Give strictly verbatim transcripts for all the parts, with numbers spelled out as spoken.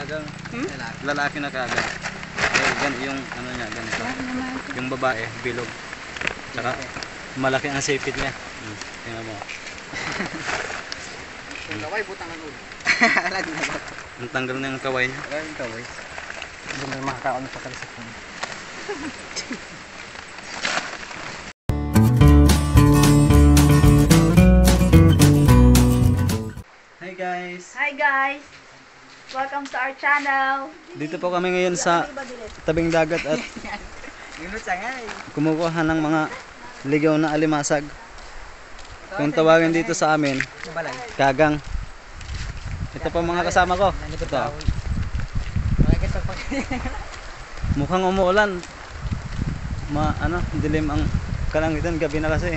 kagang. Hmm? Lalaki na kagang. Eh, gan yung ano niya, ganito. Yung babae, bilog. Tsaka malaki ang sipit niya. Hmm. Tingnan mo. Yung kaway, butang ang ulo. Ang tanggal na yung kaway niya. Alam yung kaway. Hindi mo makakaon sa kalisapon. Hi guys! Hi guys! Welcome to our channel. Dito po kami ngayon sa tabing dagat at kumukuha ng mga ligaw na alimasag. Kung tawagin dito sa amin, kagang. Ito po mga kasama ko. Ito. Mukhang umuulan. Ma ano, dilim ang kalangitan, gabi na kasi.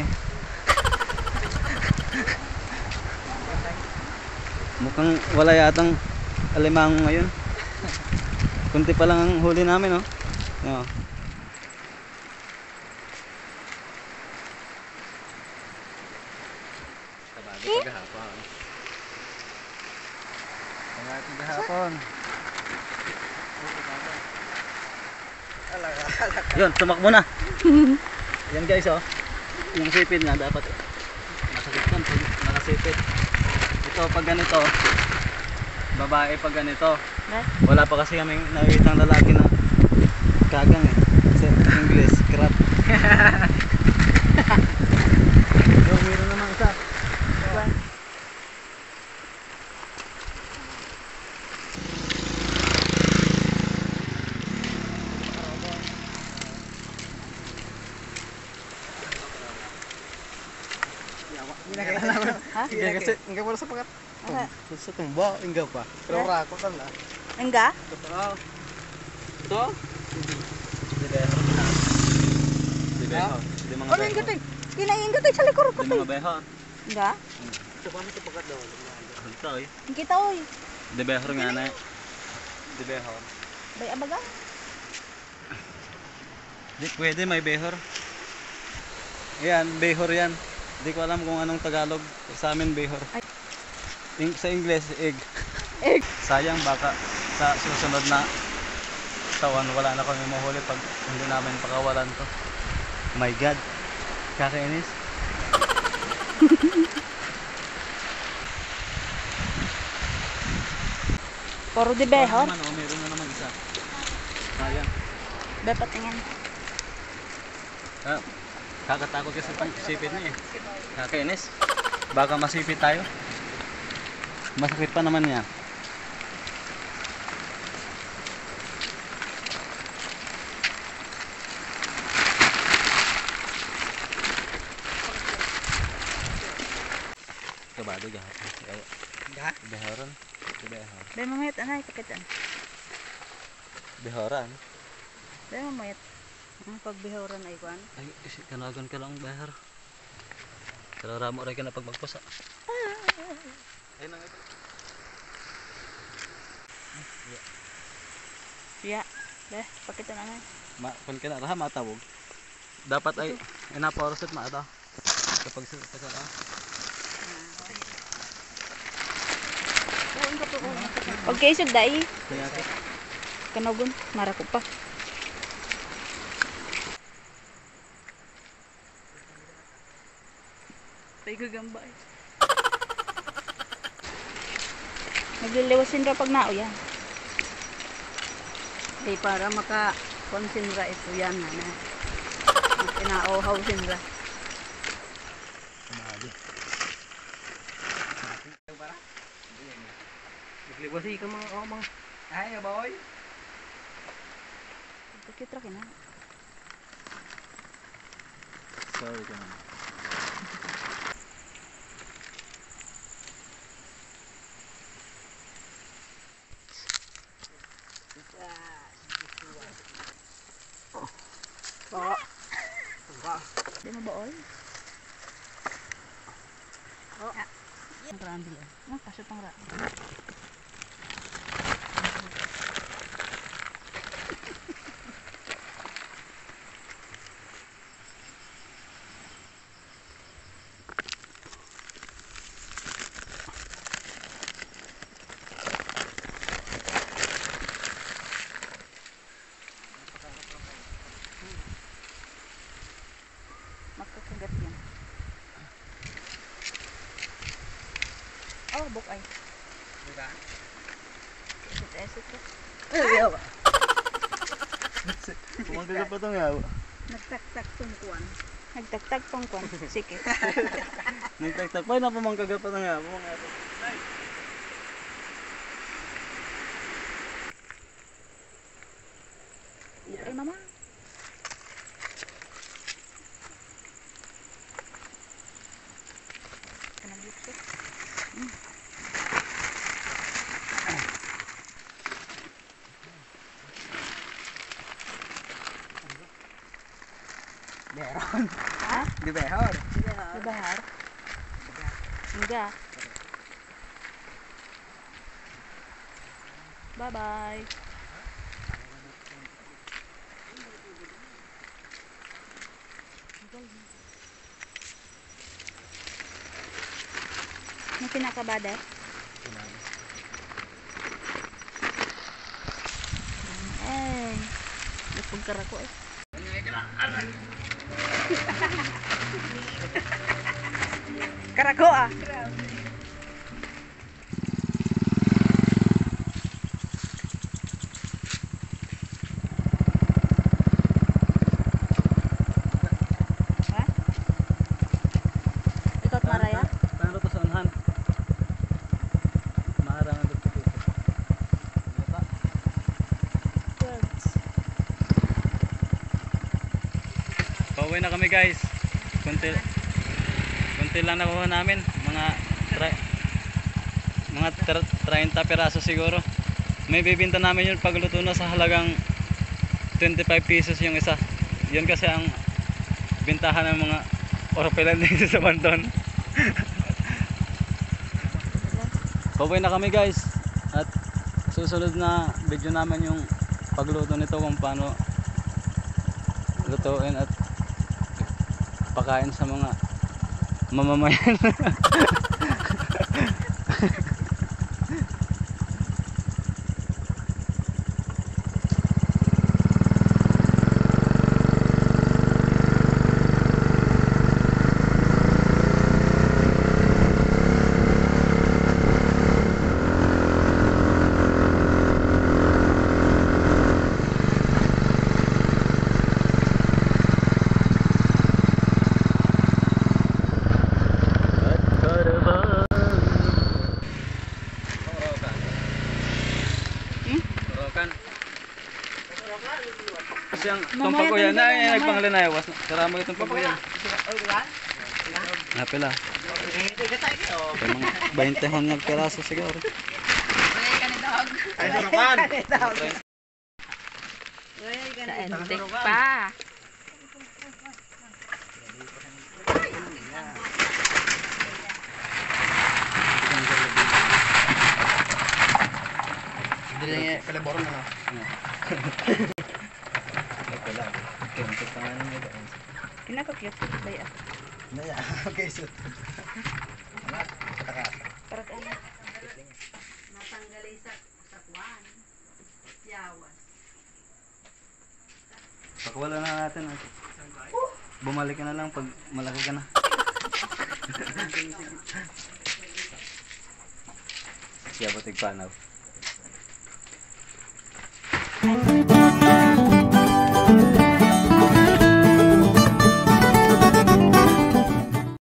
Mukhang wala yatang alimango ngayon. Kunti pa lang ang huli namin, oh. No. Kabado paghapon. Kabado paghapon. Yun, tumakbo na. Yan guys, oh. Yung sipit nga dapat masakit yan pag nakasipit. Ito pag ganito, babae pag ganito. Wala pa kasi kaming nakikitang lalaki na kagang eh. Sa English, crab. Yo, meron naman isa. Ha? Hindi kasi, enggak mo sa pakat. Sa tumba, enggak pa. Pero rako kan lah. Enggak? Ito. Ito? Di behor. Di behor. Di mga Ano yung gatay? Kinain gatay sa likod Di gatay. mga behor. Enggak? Sa paano sa pakat daw? Ito eh. Kita oy. Di behor nga na eh. Di behor. Bay abaga. Di pwede may behor. Ayan, behor yan. Di ko alam kung anong Tagalog. Sa amin behor. In, sa English, egg. Egg. Sayang baka sa susunod na taon wala na kami mahuli pag hindi namin pakawalan to. My God. Kakainis. Puro di behon. Meron naman, oh, meron na naman isa. Sayang. Dapat tingin. Ah, kakatakot kasi pang sipit niya eh. Kakainis. Baka masipit tayo. Masakit pa naman niya. Kabado gahapon. Enggak. Behoran. Behor. Bay mamayat anay kapitan. Behoran. Bay mamayat. Ang pagbihoran ay kuan. Ay, isi kanagan ka lang behor. Kalau ramo ray ka na pag magpusa. Ay nang ito. Ya. Bay, pakita na anay. Ma kun ka na raha matawog. Dapat ay ina poroset ma ata. Kapag sa sa ah. Pag kayo dai, Kaya ka. kanogon, marako pa. Tay gagamba eh. Nagliliwasin ra pag nao yan. Ay para maka-konsinra ito yan na na. Pinauhaw sinra. Nagliwasi ka mga oh, mga. Ay, boy. Pakitra kina. Sorry ka naman. Po. Di mo ba oy? Oh. Ang rambi ah. Ang kasot ang ra. Kabuk ay. Esit-esit ko. Eh, yawa. Kumagaga pa itong yawa. Nagtaktak tungkuan. Nagtaktak tungkuan. Sige. Nagtagtag pa, napamangkaga pa itong yawa. Mga yawa. Ay, mama. Kanabukso. Meron. Ha? Di behor. Di bahar? Enggak. Bye-bye. May pinakabada? Eh, lapag karako eh. Karako ah. Ha? Ikot maraya? Paano to sa unahan? Maharangan ito dito. Pauwi na kami guys. Kunti, kunti lang nakuha namin. Mga tra- mga thirty peraso siguro. May bibinta namin yun pagluto na sa halagang twenty-five pesos yung isa. Yun kasi ang bintahan ng mga oropelan dito sa Banton. Pauwi na kami guys. At susunod na video namin yung pagluto nito kung paano lutuin at pakain sa mga mamamayan. Kasi ang Mamaya tumpag ko yan tayo na mamaya. ay nagpanglinayawas. Karamo itong tumpag ko yan. Napila. Kaya mga twenty hon ng peraso siguro. Ay, naman. Sa entek pa. Hindi lang yung palaboran na. Wala. Kaya pangalan mo guys. Kinaka-cute. Baya. Naya. Okay, so. Wala. Sa takas. Parang ano. Natanggalay sa sa kuwan. Yawas. Pakwala na natin. Bumalik ka na lang pag malaki ka na. Siya ba tigpanaw?